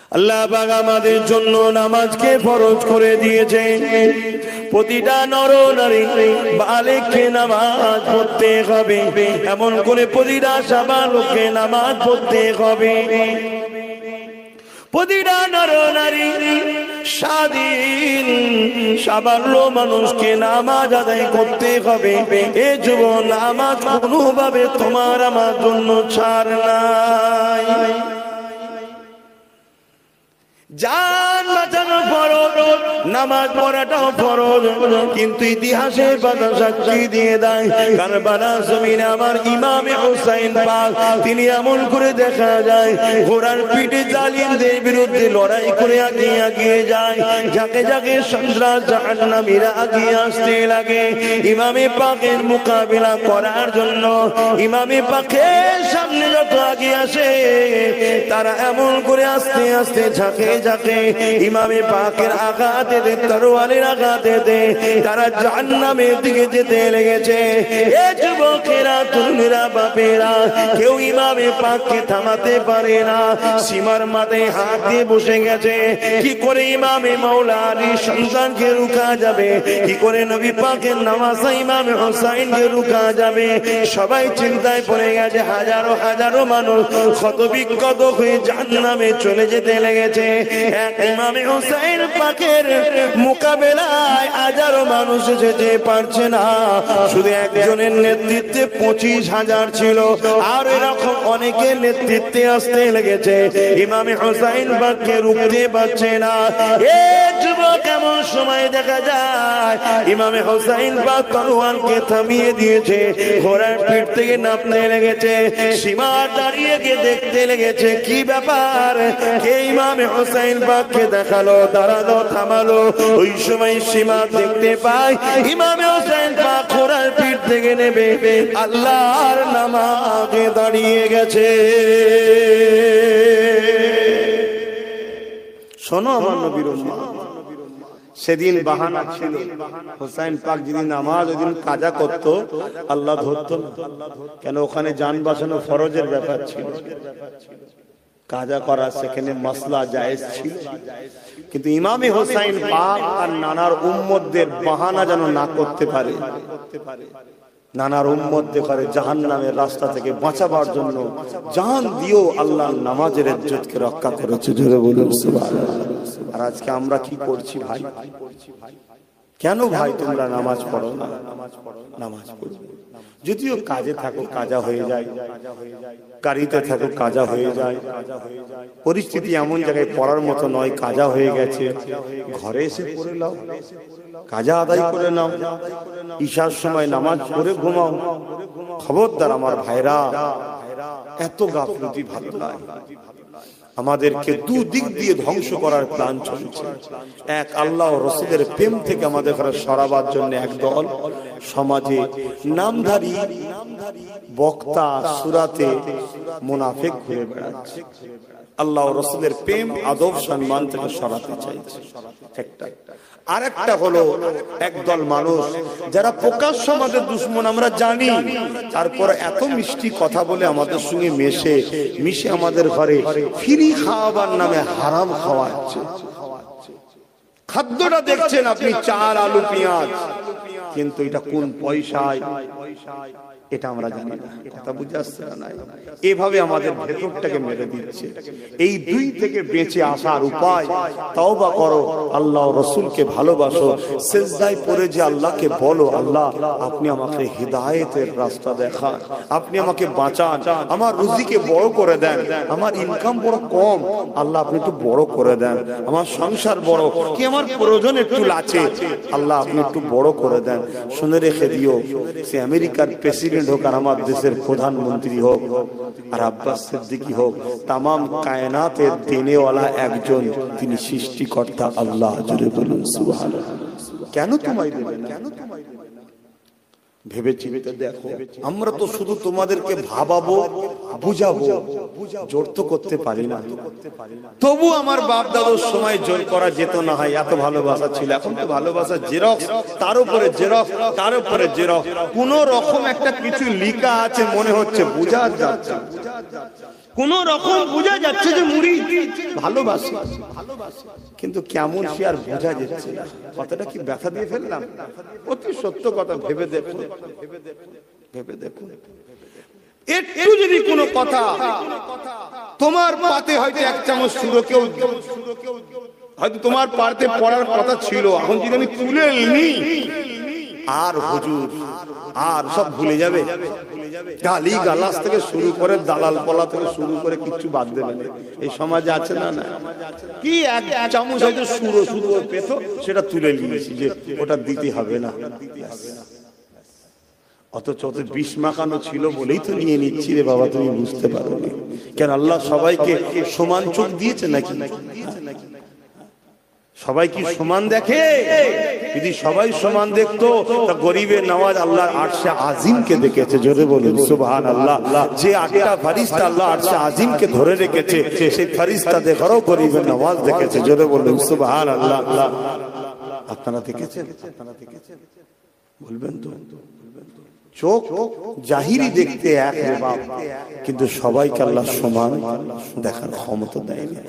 আল্লাহ পাক আমাদের জন্য নামাজকে ফরজ করে দিয়েছে। প্রতিটা নর নারী বালিগকে নামাজ পড়তে হবে, এমন করে প্রতিটা সাবালককে নামাজ পড়তে হবে। প্রতিটা নর নারী স্বাধীন সাবালক মানুষকে নামাজ আদায় করতে হবে। এ যুবক, নামাজ কোনোভাবে তোমার আমার জন্য ছাড় নাই। জান বাঁচানো ফরজ, নামাজ পড়াটাও ফরজ, কিন্তু ইতিহাসের পাতা সাক্ষী দিয়ে দেয় কারবালার জমিনে আমার ইমামে হুসাইন পাক তিনি এমন করে দেখা যায় ঘোড়ার পিঠে জালিমদের বিরুদ্ধে লড়াই করে এগিয়ে যায়। যাকে যাকে সন্ত্রাস জাহান্নামীরা এগিয়ে আসতে লাগে, ইমামে পাকের মোকাবিলা করার জন্য ইমামে পাকের সামনে যত এগিয়ে আসে তারা এমন করে আস্তে আস্তে ঝাঁকে ঝাঁকে ইমামে পাকের আঘাতে দে, তরোয়ালের আঘাতে দে, তারা জাহান্নামের দিকে যেতে লেগেছে। এ যুবকেরা, তরুণেরা, বাপেরা, কেউ ইমামে পাককে থামাতে পারে না। সীমার মাথায় হাত দিয়ে বসে গেছে। কি করে ইমামে মাওলা আলীর সন্তানকে রুখা যাবে? কি করে নবী পাকের নামাজা ইমামে হুসাইনকে রুখা যাবে? সবাই চিন্তায় পড়ে গেছে। হাজারো হাজারো মানুষ ক্ষত বিক্ষত হয়ে জাহান্নামে চলে যেতে লেগেছে। এক ইমামে হুসাইন পাকের মোকাবেলায় হাজারো মানুষ যেতে পারছে না। শুধু একজনের নেতৃত্বে 25,000 ছিল, আর এরকম অনেকের নেতৃত্বে আসতে লেগেছে। ইমামে হুসাইন পাককে রুখতে পারছে না। এ যুবক, এমন সময় দেখা যায় ইমামে হুসাইন পাক তরোয়ালকে থামিয়ে দিয়েছে, ঘোড়ার পিঠ থেকে নামতে লেগেছে। সীমা দাঁড়িয়ে গিয়ে দেখতে লেগেছে কি ব্যাপার, কে ইমামে হুসাইন পাককে দেখালো, দাঁড়ালো, থামালো। ওই সময় সীমা দেখতে পায় ইমামে হুসাইন পাক ঘোড়ার পিঠ থেকে নেবে আল্লাহর নামাজে দাঁড়িয়ে গেছে। শোনো আমার নবীর উম্মাহ, সেদিন বাহানা ছিল হুসাইন পাক যেদিন নামাজ ওইদিন কাজা করত আল্লাহ ধরত না। কেন? ওখানে জান বাঁচানো ফরজের ব্যাপার ছিল, কাজা করা সেখানে মাসলা জায়েজ ছিল। কিন্তু ইমামে হুসাইন পাক আর নানার উম্মতদের বাহানা যেন না করতে পারে, নানার উম্মতদের করে জাহান্নামের রাস্তা থেকে বাঁচাবার জন্য জান দিও আল্লাহ নামাজের ইজ্জতকে রক্ষা করেছে। জোরে বলুন সুবহানাল্লাহ। আর আজকে আমরা কি করছি ভাই? কেন ভাই তোমরা নামাজ পড়ো না? নামাজ পড়ো। যদিও কাজে থাকো কাজা হয়ে যায়, গাড়িতে থাকো কাজা হয়ে যায়, পরিস্থিতি এমন জায়গায় পড়ার মতো নয়, কাজা হয়ে গেছে, ঘরে এসে পড়ে নাও, কাজা আদায় করে নাও, ঈশার সময় নামাজ পড়ে ঘুমাও। খবরদার আমার ভাইরা, এত গাফলতি ভালো নয়। আমাদেরকে দুদিক দিয়ে ধ্বংস করার প্ল্যান চলছে। এক, আল্লাহ ও রাসূলের প্রেম থেকে আমাদের সরাবার জন্য একদল সমাজে নামধারী বক্তা সুরাতে মুনাফিক ঘুরে বেড়াচ্ছে, আল্লাহ ও রাসূলের প্রেম আদব সম্মান থেকে সরাতে চাইছে। একটা আরেকটা হলো একদল মানুষ যারা প্রকাশ্য আমাদের দুশমন আমরা জানি, তারপর এত মিষ্টি কথা বলে আমাদের সঙ্গে মিশে আমাদের ঘরে ফ্রি খাওয়াবার নামে হারাম খাওয়াচ্ছে। খাদ্যটা দেখছেন আপনি চাল, আলু, পেঁয়াজ, কিন্তু এটা কোন পয়সায় এটা আমরা জানি না। কথা বুঝে আসছে না? এভাবে আমাদের ভেতরটাকে মেরে দিচ্ছে। এই দুই থেকে বেঁচে আসার উপায়, তওবা করো, আল্লাহ ও রাসূলকে ভালোবাসো, সিজদায় পড়ে যে আল্লাহকে বলো, আল্লাহ আপনি আমাকে হিদায়াতের রাস্তা দেখান, আপনি আমাকে বাঁচান, আমার রুজিকে বড় করে দেন, আমার ইনকাম বড় কম, আল্লাহ আপনি একটু বড় করে দেন, আমার সংসার বড়, কি আমার প্রয়োজন একটু আছে, আল্লাহ আপনি একটু বড় করে দেন। শুনে রেখে দিও, সে আমেরিকার প্রেসিডেন্ট হোক আর আমার দেশের প্রধানমন্ত্রী হোক আর আব্বাস সিদ্দিকী হোক, তামাম কায়নাতের দেনেওয়ালা একজন, তিনি সৃষ্টিকর্তা আল্লাহ। জোরে বলুন সুবহানাল্লাহ। কেন তোমায় দেবেন? ভেবে চিন্তে দেখো। আমরা তো শুধু তোমাদেরকে ভাবাবো, বুঝাবো, জোর তো করতে পারি না। তবু আমার বাপ দাদুর সময় জোর করা যেত না, হয় এত ভালোবাসা ছিল। এখন তো ভালোবাসা জেরক্স, তার উপরে জেরক্স, তার উপরে জেরক্স, কোন রকম একটা কিছু লেখা আছে মনে হচ্ছে বোঝা যাচ্ছে। কোন রকম বোঝা যাচ্ছে যে মুরিদ ভালোবাসে, কিন্তু কেমন সে আর বোঝা যাচ্ছে না। কথাটা কি ব্যথা দিয়ে ফেললাম? অতি সত্য কথা, ভেবে দেখুন, ভেবে দেখুন। একটু যদি কোনো কথা তোমার পাতে হয়তো এক চামচ সুরো কেউ হয়তো তোমার পাতে পড়ার কথা ছিল, এখন যদি আমি তুলে নিই আর হুজুর আর সব ভুলে যাবে। গালি গালাজ থেকে শুরু করে দালাল পলা থেকে শুরু করে কিচ্ছু বাদ দেবে না। এই সমাজে আছে না? না কি এক চামচ হয়তো সুরো শুধু পেতো, সেটা তুলে নিয়েছি যে ওটা দিতে হবে না, অথচ বিষ মাখানো ছিল বলেই তো নিয়ে নিচ্ছি রে বাবা। তুমি বুঝতে পারো না কেন আল্লাহ সবাইকে সমান চোখ দিয়েছে নাকি? সবাই কি সমান দেখে? যদি সবাই সমান দেখতো তা গরিবের নওয়াজ আল্লাহর আরশে আজিমকে দেখেছে। জোরে বলুন সুবহানাল্লাহ। যে আটটা ফেরেশতা আল্লাহ আরশে আজিমকে ধরে রেখেছে, সেই ফেরেশতা দেখারও গরিবের নওয়াজ দেখেছে। জোরে বলুন সুবহানাল্লাহ। আপনারা দেখেছেন? বলবেন তো? চোখ জাহিরি দেখতে এক রে বাপ, কিন্তু সবাইকে আল্লাহ সমান দেখার ক্ষমতা দেয়নি।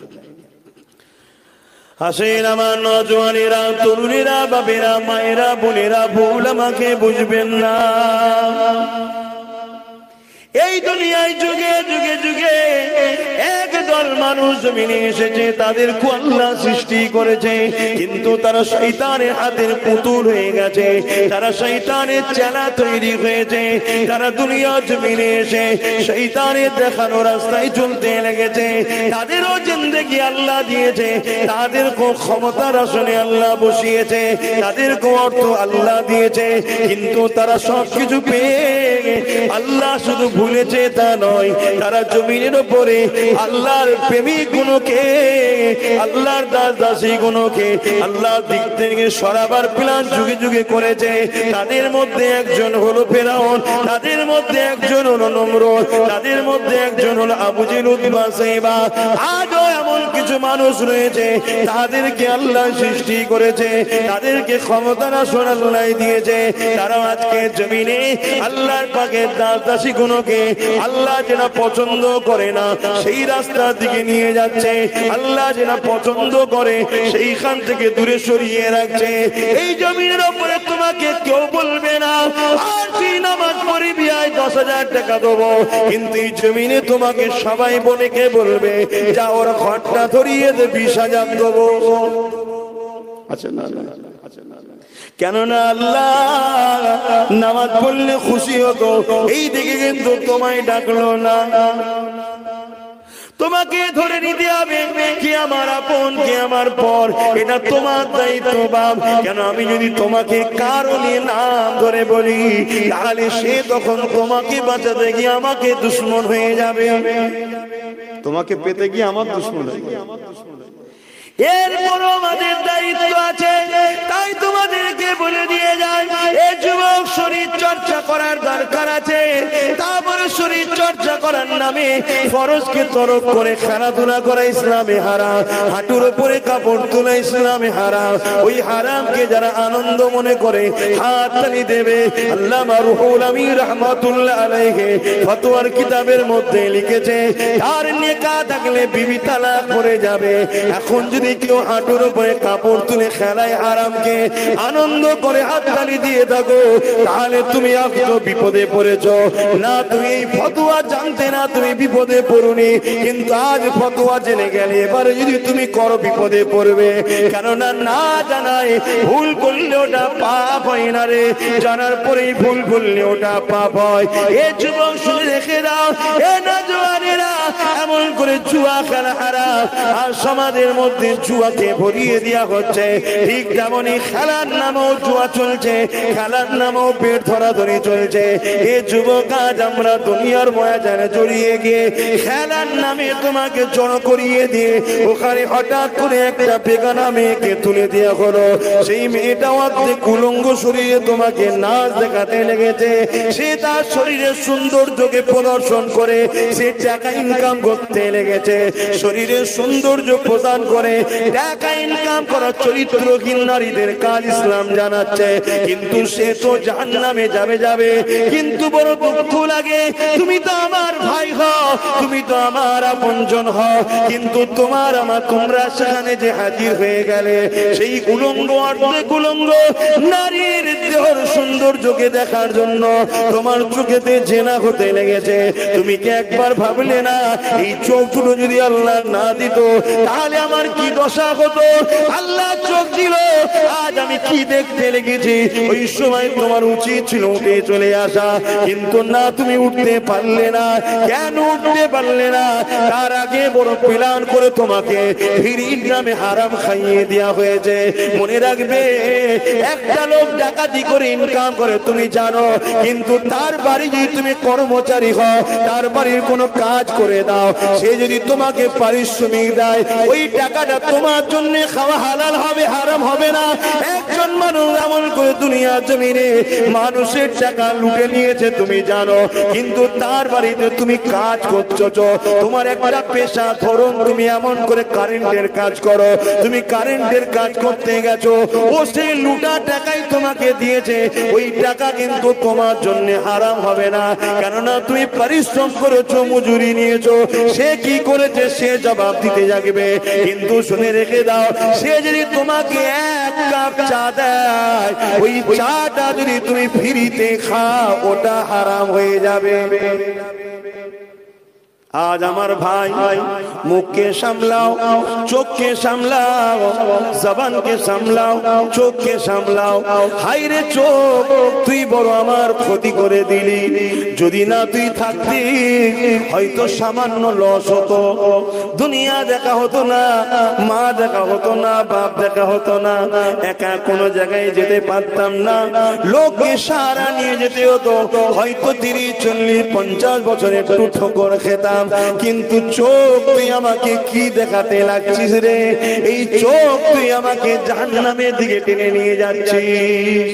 হাসেন আমার নওজওয়ানেরা, তরুণেরা, বাবেরা, মায়েরা, বোনেরা, ভুল আমাকে বুঝবেন না। এই দুনিয়ায় যুগে যুগে যুগে একদল মানুষ জমিনে এসেছে, তাদেরকে আল্লাহ সৃষ্টি করেছে, কিন্তু তারা শয়তানের হাতের পুতুল হয়ে গেছে, তারা শয়তানের চেলা তৈরি হয়েছে। তারা দুনিয়া জমিনে এসে শয়তানের দেখানো রাস্তায় চলতে লেগেছে। তাদেরও জিন্দেগি আল্লাহ দিয়েছে, তাদেরকে ক্ষমতার আসনে আল্লাহ বসিয়েছে, তাদেরকে অর্থ আল্লাহ দিয়েছে, কিন্তু তারা সবকিছু পেয়ে আল্লাহ শুধু ভুলেছে তা নয়, তারা জমিনের উপরে আল্লাহর প্রেমিক গুণকে, আল্লাহর দাস দাসী গুণকে আল্লাহর দিক থেকে সরাবার প্ল্যান যুগে যুগে করেছে। তাদের মধ্যে একজন হলো ফেরাউন, তাদের মধ্যে একজন হলো নমরুদ, তাদের মধ্যে একজন হলো আবু জেহেল, উতবা, সাইবা। আজও এমন কিছু মানুষ রয়েছে, তাদেরকে আল্লাহ সৃষ্টি করেছে, তাদেরকে ক্ষমতার আসন আল্লাহ দিয়েছে। তারা আজকে জমিনে আল্লাহর পাকের দাস দাসী গুণকে আল্লাহ যেটা পছন্দ করে না সেই রাস্তার দিকে নিয়ে যাচ্ছে, আল্লাহ যেটা পছন্দ করে সেইখান থেকে দূরে সরিয়ে রাখছে। এই জমিনের উপরে তোমাকে কেউ বলবে না আর তুই নামাজ পড়বি, আয় 10,000 টাকা দেবো, কিন্তু এই জমিনে তোমাকে সবাই বলে কে বলবে যা ওর ঘরটা ধরিয়ে দে 20,000 দেবো। আচ্ছা না না, কেননা আল্লাহ নামাজ পড়লে খুশি হতো, এই দিকে কিন্তু তোমায় ডাকলো না। তোমাকে ধরে নিতে হবে কে আমার আপন কে আমার পর, এটা তোমার দায়িত্ব বাপ। কেন আমি যদি তোমাকে কারণে নাম ধরে বলি, তাহলে সে তখন তোমাকে বাঁচাতে গিয়ে আমাকে দুশ্মন হয়ে যাবে, তোমাকে পেতে গিয়ে আমার দুশ্মন হয়ে যাবে। এরপরও আমাদের দায়িত্ব আছে, তাই তোমাদেরকে বলে দিয়ে যায় এই যুবক শরীর চর্চা করার দরকার আছে। তারপরে শরীর চর্চা করার নামে ফরজকে তরক করে খেলাধুলা করা ইসলামে হারাম, হাঁটুর উপরে কাপড় তোলা ইসলামে হারাম। ওই হারামকে যারা আনন্দ মনে করে হাত তালি দেবে। আল্লামা রুহুল আমিন রাহমাতুল্লাহ আলাইহি ফতোয়ার কিতাবের মধ্যে লিখেছে, তার নেকাহ থাকলে বিবি তালাক পড়ে যাবে। এখন যদি কেউ হাঁটুর উপরে কাপড় তুলে খেলায় হারামকে আনন্দ করে হাততালি দিয়ে থাকো, তাহলে তুমি আজও বিপদে পড়েছ। না তুমি এই ফতোয়া জানতে না, তুমি বিপদে পড়ুনি, কিন্তু আজ ফতোয়া জেনে গেলে এবারে যদি তুমি করো বিপদে পড়বে। কেননা না জানায় ভুল করলে ওটা পাপ হয় না রে, জানার পরেই ভুল করলে ওটা পাপ হয়। এ যুবক শুনে রেখে দাও, এ নওজওয়ানেরা, এমন করে জুয়া খেলা হারাম, আর সমাজের মধ্যে জুয়াকে ভরিয়ে দেওয়া হচ্ছে। ঠিক তেমনই খেলার নামেও জুয়া চলছে, খেলার নামেও পেট ধরাধরি চলছে। এ যুবক আজ আমরা দুনিয়ার ময়দানে জড়িয়ে গিয়ে খেলার নামে তোমাকে জড়ো করিয়ে দিয়ে ওখানে হঠাৎ করে একটা বেগানা মেয়েকে তুলে দেওয়া হলো। সেই মেয়েটা অর্ধেক কুলঙ্গ শরীরে তোমাকে নাচ দেখাতে লেগেছে। সে তার শরীরের সৌন্দর্যকে প্রদর্শন করে সে টাকা ইনকাম করতে লেগেছে, শরীরের সৌন্দর্য প্রদান করে টাকা ইনকাম করা চরিত্রহীন নারীদের কাজ ইসলাম জানাচ্ছে। কিন্তু সে তো জাহান্নামে যাবে। কিন্তু বড় দুঃখ লাগে, তুমি তো আমার ভাই হও, তুমি তো আমার আপনজন হও, কিন্তু তোমরা সেখানে যে হাজির হয়ে গেলে সেই উলঙ্গ অর্ধেক উলঙ্গ নারীর দেহর সৌন্দর্যকে দেখার জন্য তোমার চোখেতে জেনা হতে লেগেছে। তুমি কি একবার ভাবলে না এই চোখ দুটো যদি আল্লাহ না দিত তাহলে আমার কি দশা হতো? আল্লাহ চোখ দিল, আজ আমি কি দেখতে লেগেছি। ওই সময় তোমার উচিত ছিল উঠে চলে আসা, কিন্তু না, তুমি উঠতে পারলে না। কেন উঠতে পারলে না? তার আগে বড় প্ল্যান করে তোমাকে ফিরির নামে হারাম খাইয়ে দেওয়া হয়েছে। মনে রাখবে, একটা লোক ডাকাতি করে ইনকাম করে তুমি জানো, কিন্তু তার বাড়ি যদি তুমি কর্মচারী হও, তার বাড়ির কোনো কাজ করে দাও, সে যদি তোমাকে পারিশ্রমিক দেয়, ওই টাকাটা তোমার জন্য খাওয়া হালাল হবে, হারাম হবে না। একজন মানুষ এমন করে দুনিয়া জমিনে মানুষের টাকা লুটে নিয়েছে তুমি জানো, কিন্তু তার বাড়িতে তুমি কাজ করছো। তোমার একটা পেশা, ধরুন তুমি এমন করে কারেন্টের কাজ করো, তুমি কারেন্টের কাজ করতে গেছো, ও সেই লুটা টাকাই তোমাকে দিয়েছে, ওই টাকা কিন্তু তোমার জন্য হারাম হবে না, কেননা তুমি পরিশ্রম করেছো, মজুরি নিয়েছো। সে কি করেছে সে জবাব দিতে যাবে। কিন্তু শুনে রেখে দাও, সে যদি তোমাকে এক কাপ চা দেয়, ওই চাটা যদি তুমি ফ্রিতে খাও, ওটা হারাম হয়ে যাবে। আজ আমার ভাই, মুখকে সামলাও, চোখকে সামলাও, জবানকে সামলাও, চোখকে সামলাও। হাইরে চোখ, তুই বড় আমার ক্ষতি করে দিলি। যদি না তুই থাকতি হয়তো সামান্য লস হতো, দুনিয়া দেখা হতো না, মা দেখা হতো না, বাপ দেখা হতো না, একা কোনো জায়গায় যেতে পারতাম না, লোককে সারা নিয়ে যেতে হতো, হয়তো 30, 40, 50 বছর একটু ঠোকর খেতাম। কিন্তু চোখ, তুই আমাকে কি দেখাতে লাগছিস রে? এই চোখ তুই আমাকে জাহান্নামের দিকে টেনে নিয়ে যাচ্ছিস।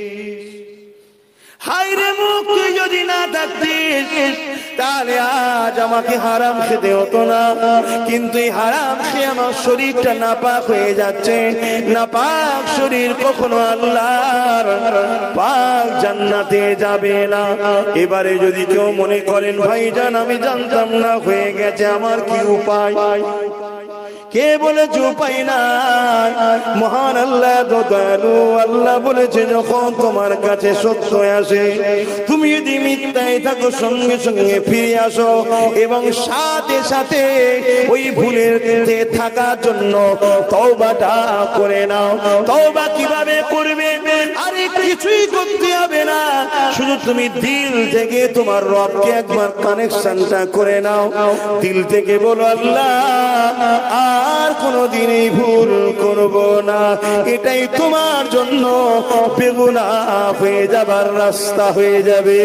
হায়রে মুখ, তুই যদি না থাকতিস তাহলে আজ আমাকে হারাম খেতে হতো না, কিন্তু এই হারাম খেয়ে আমার শরীরটা নাপাক হয়ে যাচ্ছে। নাপাক শরীর কখনো আল্লাহর পাক জান্নাতে যাবে না। এবারে যদি কেউ মনে করেন ভাইজান আমি জানতাম না, হয়ে গেছে, আমার কি উপায়? কে বলেছে উপায় না? মহান আল্লাহ দয়ালু, আল্লাহ বলেছে যখন তোমার কাছে সত্য আসে, তুমি যদি মিথ্যায় থাকো সঙ্গে সঙ্গে ফিরে আসো, এবং সাথে সাথে ওই ভুলের থাকার জন্য তওবাটা করে নাও। তওবা কিভাবে করবে? আরে কিছুই করতে হবে না, শুধু তুমি দিল থেকে তোমার রবকে একবার কানেকশনটা করে নাও। দিল থেকে বলো, আল্লাহ আর কোনদিন এই ভুল করব না। এটাই তোমার জন্য বেগুনাহ হয়ে যাবার রাস্তা হয়ে যাবে।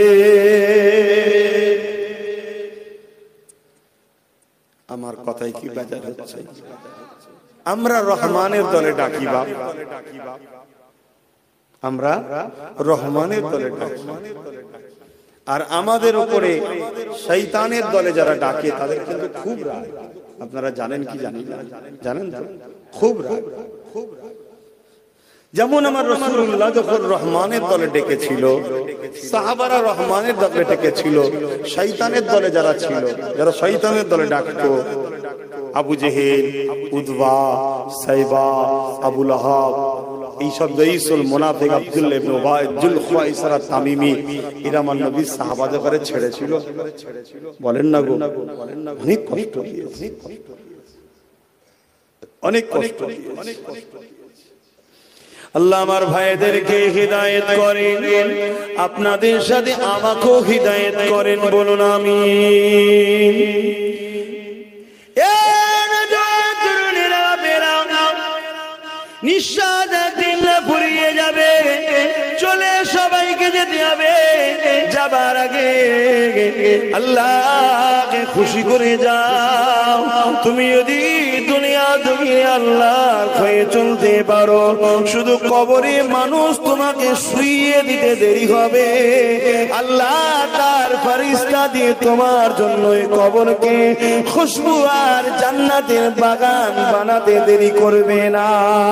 আমার কথাই কি বেজার হচ্ছে? আমরা রহমানের দলে ডাকি বাপ, আমরা রহমানের দলে ডাকি, আর আমাদের উপরে শয়তানের দলে যারা ডাকে তাদের কিন্তু খুব রাগ। আপনারা জানেন কি জানেন? জানেন তো, খুব রাগ। যেমন আমার রাসূলুল্লাহ যখন রহমানের দলে ডেকেছিল, সাহাবারা রহমানের দলে ডেকেছিল, শয়তানের দলে যারা ছিল, যারা শয়তানের দলে ডাকতো, আবু জেহেল, উতবা, সাইবা, আবু লাহাব, এইসব রাইসুল মুনাফিক আব্দুল্লাহ ইবনে উবাই, যুলখাইসারা তামিমি, এরা আমার নবীর সাহাবাদের করে ছেড়েছিল। বলেন না গো, অনেক কষ্ট দিয়েছে, অনেক কষ্ট দিয়েছে। আল্লাহ আমার ভাইদেরকে হিদায়াত করেন, আপনাদের সাথে আমাকেও হিদায়াত করেন, বলুন আমিন। নিঃশ্বাস একদিন ফুরিয়ে যাবে, চলে সবাইকে যেতে হবে। যাবার আগে আল্লাহকে খুশি করে যাও। তুমি যদি দুনিয়া আল্লাহ হয়ে চলতে পারো, শুধু কবরে মানুষ তোমাকে শুইয়ে দিতে দেরি হবে, আল্লাহ তার ফেরেশতা দিয়ে তোমার জন্য এই কবরকে খুশবু আর জান্নাতের বাগান বানাতে দেরি করবে না।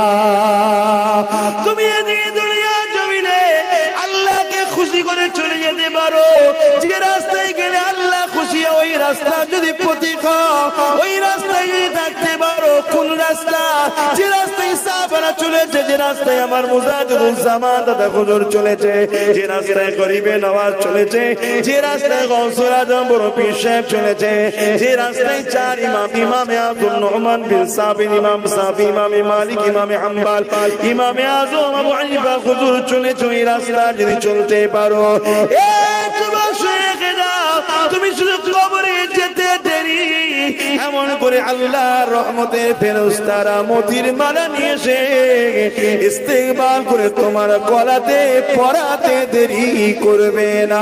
তুমি এদিকে দুনিয়া জমিনে আল্লাহকে খুশি করে চলে যেতে পারো। যে রাস্তায় গেলে আল্লাহ খুশি, ওই রাস্তা যদি প্রতীক, ওই রাস্তায় যদি থাকতে পারো। কোন রাস্তা? যে রাস্তায় সাহাবারা চলেছে, যে রাস্তায় আমার মুজাহিদুল জামান দাদা হুজুর চলেছে, যে রাস্তায় গরিবে নওয়াজ চলেছে, যে রাস্তায় গৌসুল আজম বড় পীর সাহেব চলেছে, যে রাস্তায় চার ইমাম, ইমামে আব্দুল নোমান বিন সাবিন, ইমাম সাফি, ইমামে মালিক, ইমামে হাম্বল, ইমামে আজম আবু হানিফা হুজুর চলেছে, ওই রাস্তা যদি চলতে পারো, তুমি শুধু কবরে যেতে দেরি। এমন করে আল্লাহর রহমতের ফেরেশতারা মতির মালা নিয়ে এসে ইস্তেকবাল করে তোমার গলাতে পরাতে দেরি করবে না।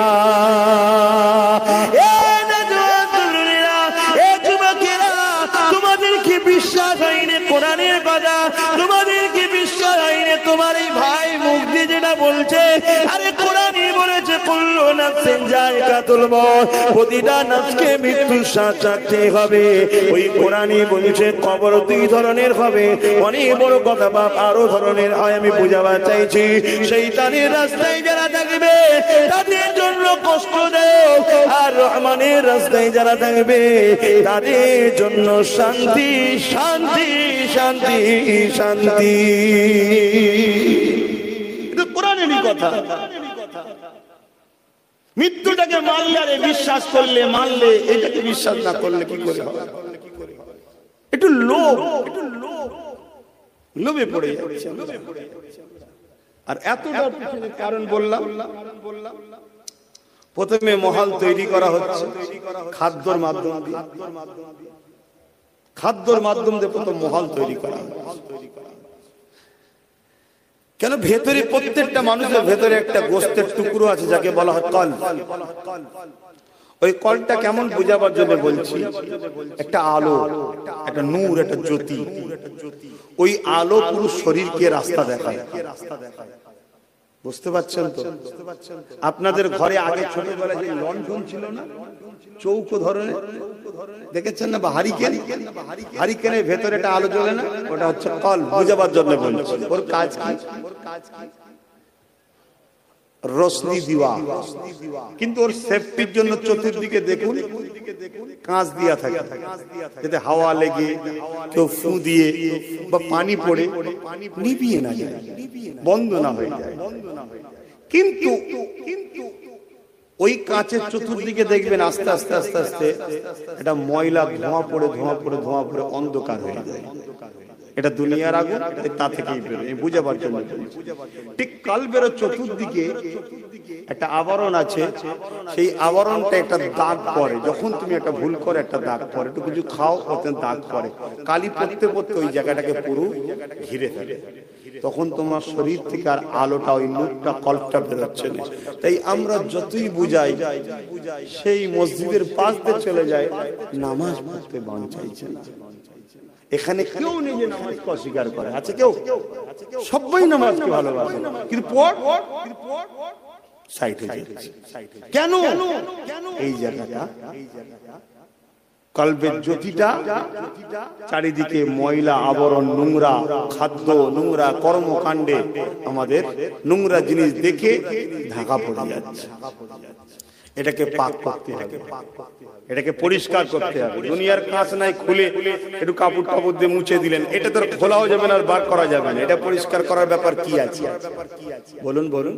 তোমাদেরকে বিশ্বাস হয়নি কোরআনের কথা, তোমাদেরকে বিশ্বাস হয়নি তোমার এই ভাই মুখ দিয়ে যেটা বলছে। আরে কোরআনই বলেছে কুল্লু নাফসিন যায়কাতুল মউত, প্রতিটা নফসকে মৃত্যুর স্বাদ চাখতে হবে। ওই কোরআনই বলেছে কবর দুই ধরনের হবে। অনেক বড় কথা বাপ, আরো ধরনের হয়, আমি বুঝাবার চাইছি। শয়তানের রাস্তায় যারা থাকবে তাদের জন্য কষ্ট দেয়, আর রহমানের রাস্তায় যারা থাকবে তাদের জন্য শান্তি শান্তি শান্তি শান্তি। এটা কোরআনেরই কথা। মৃত্যুটাকে মানলে, আরে বিশ্বাস করলে মানলে, এটাকে বিশ্বাস না করলে কি করে হবে? একটু লোভে পড়ে যাচ্ছে। আর এতটা পিছনে কারণ বললাম, প্রথমে মহল তৈরি করা হচ্ছে খাদ্যর মাধ্যম দিয়ে। খাদ্যর মাধ্যম দিয়ে প্রথম মহল তৈরি করা কেন? ভেতরে প্রত্যেকটা মানুষের ভেতরে একটা গোস্তের টুকরো আছে যাকে বলা হয় কল। ওই কলটা কেমন বুঝাবার জন্য বলছি, একটা আলো, একটা নূর, একটা জ্যোতি। ওই আলো পুরো শরীরকে রাস্তা দেখায়। বুঝতে পারছেন তো? আপনাদের ঘরে আগে ছোটবেলায় যে লণ্ঠন ছিল না, চৌকো ধরনের, দেখেছেন না? বা হারিকেনের ভেতরে একটা আলো জ্বলে না, ওটা হচ্ছে কল। বুঝাবার জন্য বলছি। ওর কাজ কি? রোশনি দিওয়া। কিন্তু ওর সেফটির জন্য চতুর্দিকে দেখুন কাঁচ দিয়া থাকে, যাতে হাওয়া লেগে, কেউ ফু দিয়ে বা পানি পড়ে নিভিয়ে না যায়, বন্ধ না হয়ে যায়। কিন্তু ওই কাঁচের চতুর্দিকে দেখবেন আস্তে আস্তে আস্তে আস্তে এটা ময়লা ধোঁয়া পড়ে অন্ধকার হয়ে যায়। এটা দুনিয়ার আগুন, তা থেকেই বেরোয়। বুঝাবার জন্য ঠিক কালবের চতুর্দিকে একটা আবরণ আছে, সেই আবরণটা একটা দাগ পড়ে। যখন তুমি একটা ভুল করে একটা দাগ পড়ে, একটু কিছু খাও, ওতে দাগ পড়ে, কালি পড়তে পড়তে ওই জায়গাটাকে পুরো ঘিরে ফেলে। তখন তোমার শরীর থেকে আর আলোটা, ওই নূরটা, কল্পটা বেরোচ্ছে না। তাই আমরা যতই বুঝাই, সেই মসজিদের পাশ দিয়ে চলে যায়, নামাজ পড়তে মন চাইছে না। এখানে কেউ নিজে নামাজকে অস্বীকার করে? আছে কেউ? সবাই নামাজকে ভালোবাসে, কিন্তু কেন? এই জায়গাটা, কলবের জ্যোতিটা চারিদিকে ময়লা আবরণ, নোংরা খাদ্য, নোংরা কর্মকাণ্ডে, আমাদের নোংরা জিনিস দেখে ঢাকা পড়ে যাচ্ছে। এটাকে পাক করতে হবে, এটাকে পরিষ্কার করতে হবে। দুনিয়ার কাঁচ নাই, খুলে একটু কাপড় টাপড় দিয়ে মুছে দিলেন, এটা তো খোলাও যাবে না আর বার করা যাবে না। এটা পরিষ্কার করার ব্যাপার কি আছে? বলুন বলুন।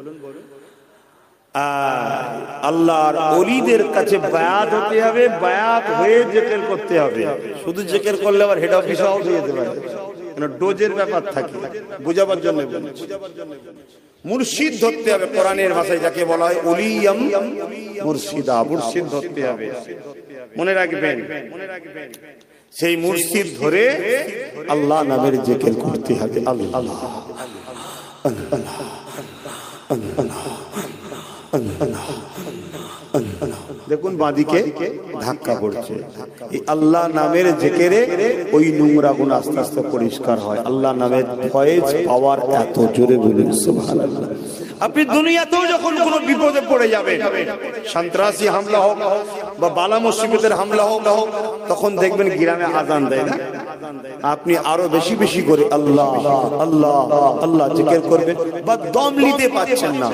আল্লাহর ওলিদের কাছে বায়াত হতে হবে, বায়াত হয়ে জিকির করতে হবে। শুধু জিকির করলে আবার হেড অফিসে আউট হয়ে যেতে পারে, ডোজের ব্যাপার থাকে। বুঝাবার জন্য বলছি, মুর্শিদ ধরতে হবে। কোরআনের ভাষায় যাকে বলা হয় ওলিয়াম মুর্শিদা, মুর্শিদ ধরতে হবে। মনে রাখবেন, সেই মুর্শিদ ধরে আল্লাহ নামের জিকির করতে হবে। আল্লাহ আল্লাহ দেখুন বাঁদিকে ধাক্কা পড়ছে। এই আল্লাহ নামের জিকিরে ওই নোংরা গুনাহ আস্তে আস্তে পরিষ্কার হয়। আল্লাহ নামের ফয়েজ পাওয়ার এত জোরে বলুন সুবহানাল্লাহ। আপনি দুনিয়াতেও যখন কোনো বিপদে পড়ে যাবেন, সন্ত্রাসী হামলা হোক বা বালা মুসিবতের হামলা হোক, তখন দেখবেন গ্রামে আযান দেয় না, আপনি আরো বেশি বেশি করে আল্লাহ আল্লাহ আল্লাহ জিকির করবেন। বা দম নিতে পারছেন না,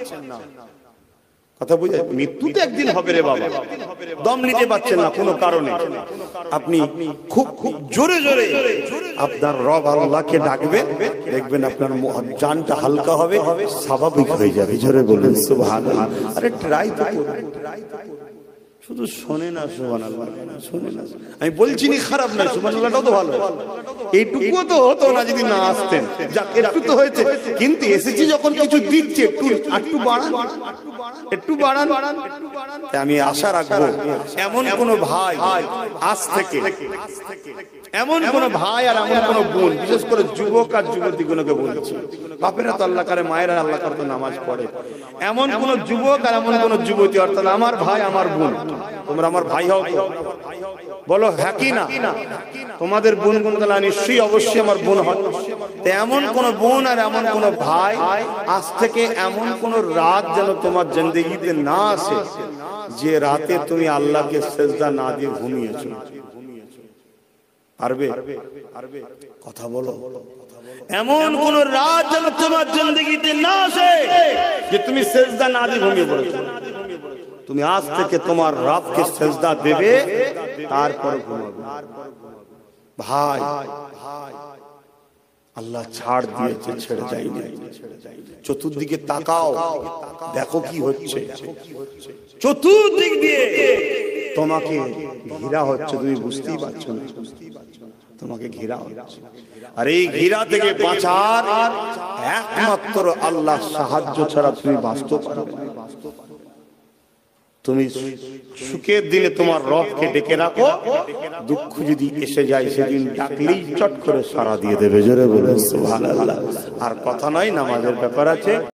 কথা বুঝে, মৃত্যু তো একদিন হবে রে বাবা, দম নিতে পারছেন না কোনো কারণে, আপনি খুব খুব জোরে জোরে আপনার রব আল্লাহকে ডাকবেন, দেখবেন আপনার জানটা হালকা হবে, স্বাভাবিক হয়ে যাবে। জোরে বলুন সুবহানাল্লাহ। আরে ট্রাই তো করুন, শুধু শোনে না সুবহানাল্লাহ, শোনে না। আমি বলছি না খারাপ না, সুবহানাল্লাহটাও তো ভালো, এইটুকুও তো হতো না যদি না আসতেন। যাক একটু তো হয়েছে, কিন্তু এসেছি যখন কিছু দিচ্ছে একটু বাড়ান, একটু বাড়ান। আমি আশা রাখবো এমন কোন ভাই আজ থেকে, এমন কোন ভাই আর এমন কোন বোন, বিশেষ করে যুবক আর যুবতীগুলোকে বলছি, বাপেরা তো আল্লাহ করে, মায়েরা আল্লাহ করে নামাজ পড়ে, এমন কোন যুবক আর এমন কোন যুবতী, অর্থাৎ আমার ভাই আমার বোন, তোমরা আমার ভাই হও তো? বলো হ্যাঁ কি না? তোমাদের বোন গুনগুলো নিশ্চয়ই অবশ্যই আমার বোন হয়। তো এমন কোন বোন আর এমন কোন ভাই, আজ থেকে এমন কোন রাত যেন তোমার জিন্দেগিতে না আসে যে রাতে তুমি আল্লাহকে সিজদা না দিয়ে ঘুমিয়েছো। পারবে? কথা বলো। এমন কোন রাত যেন তোমার জিন্দেগিতে না আসে যে তুমি সিজদা না দিয়ে ঘুমিয়ে পড়েছো। তুমি আজ থেকে তোমার রবকে সিজদা দেবে, তারপর ঘুমাবে। ভাই আল্লাহ ছাড় দিয়েছে, ছেড়ে যায়নি। চতুর্দিকে তাকাও, দেখো কি হচ্ছে। চতুর্দিক দিয়ে তোমাকে ঘেরা হচ্ছে, তুমি বুঝতেই পারছো না, তোমাকে ঘেরা হচ্ছে। আর এই ঘেরা থেকে বাঁচার একমাত্র আল্লাহ সাহায্য ছাড়া তুমি বাঁচতে পারবে না। তুমি সুখের দিনে তোমার রবকে ডেকে রাখো, দুঃখ যদি এসে যায় সেদিন ডাকলেই চট করে সাড়া দিয়ে দেবে। জোরে বলুন সুবহানাল্লাহ। আর কথা নয়, নামাজের ব্যাপার আছে।